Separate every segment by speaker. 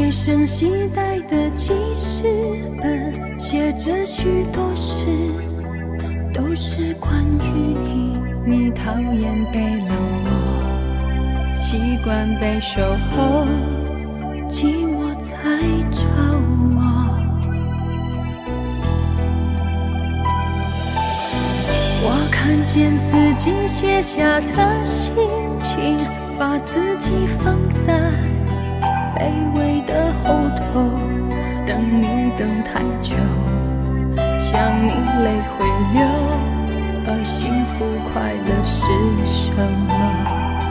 Speaker 1: 随身携带的记事本，写着许多事，都是关于你。你讨厌被冷落，习惯被守候，寂寞才找我。我看见自己写下的心情，把自己放在卑微的后头，等你等太久，想你泪会流，而幸福快乐是什么？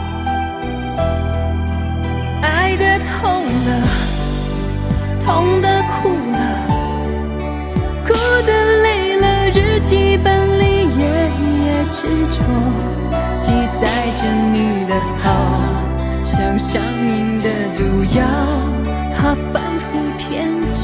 Speaker 1: 爱的痛了，痛的哭了，哭的累了，日记本里夜夜执着，记载着你的好，像上瘾的毒药，它反复骗